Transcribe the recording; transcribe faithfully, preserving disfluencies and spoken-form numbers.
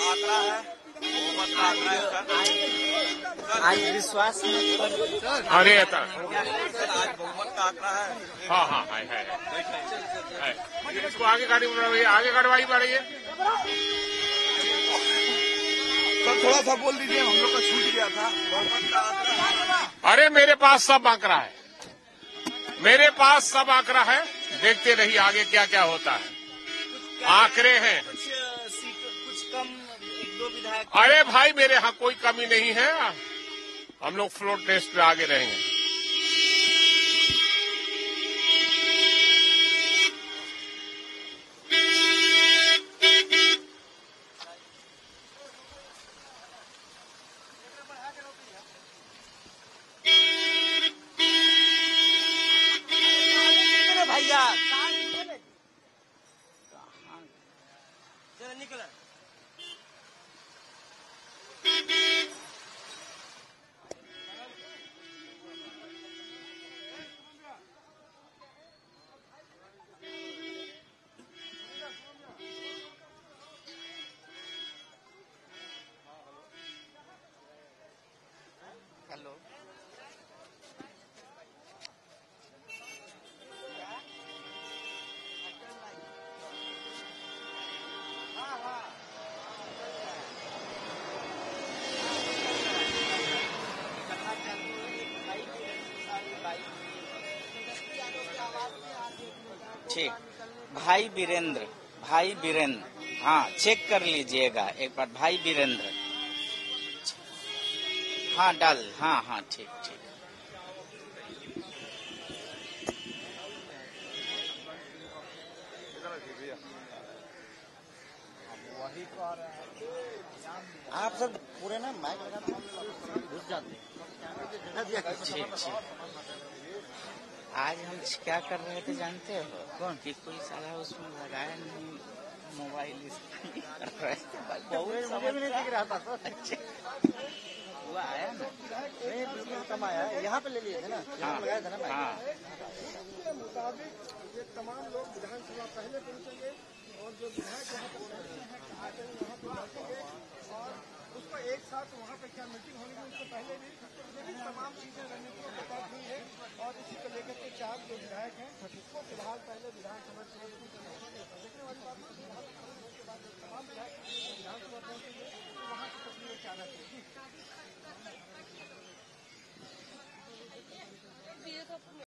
आंकड़ा है, बहुमत का आंकड़ा है सर। आज विश्वास मत अरे था आज बहुमत का आंकड़ा है। हाँ हाँ है है, है। है। इसको आगे गाड़ी बढ़ रही है, आगे गाड़वाई बढ़ रही है। सर थोड़ा सा बोल दीजिए, हम लोग का छूट गया था। बहुमत का आंकड़ा। अरे मेरे पास सब आंकड़ा है, मेरे पास सब आंकड़ा है। देखते रहिए आगे क्या क्या होता है। आंकड़े हैं कुछ सीट कुछ कम, एक दो विधायक। अरे भाई मेरे यहाँ कोई कमी नहीं है, हम लोग फ्लोर टेस्ट पे आगे रहेंगे। भैया चलो निकल। हेलो ठीक। भाई वीरेंद्र, भाई वीरेंद्र, हाँ चेक कर लीजिएगा एक बार। भाई वीरेंद्र, हाँ डाल, हाँ हाँ ठीक ठीक। आप सब पूरे ना माइक लगा घुस जाते। ठीक ठीक। आज हम क्या कर रहे थे जानते हो? कौन कि कोई साला उसमें लगाया नहीं मोबाइल, इसलिए कर रहे थे। बहुत मुझे भी नहीं दिख रहा था। अच्छा हुआ आया ना, बिल्कुल कम आया। यहाँ पे ले लिए थे ना, यहाँ हाँ लगाया था ना माइक। हाँ। के मुताबिक ये तमाम लोग विधानसभा पहले पहुंचेंगे और जो विधायक यहाँ पर बैठते हैं आकर यहाँ पर बैठेंगे और उसको एक साथ वहाँ पे क्या मीटिंग होनी है उससे पहले भी तमाम चीजें रणनीतियों के तहत हुई है और इसी को लेकर के चार जो विधायक हैं उसको फिलहाल पहले विधानसभा देखने वाली बात तमाम विधायक विधानसभा पहुंचेंगे वहाँ की तस्वीरें क्या रहती है।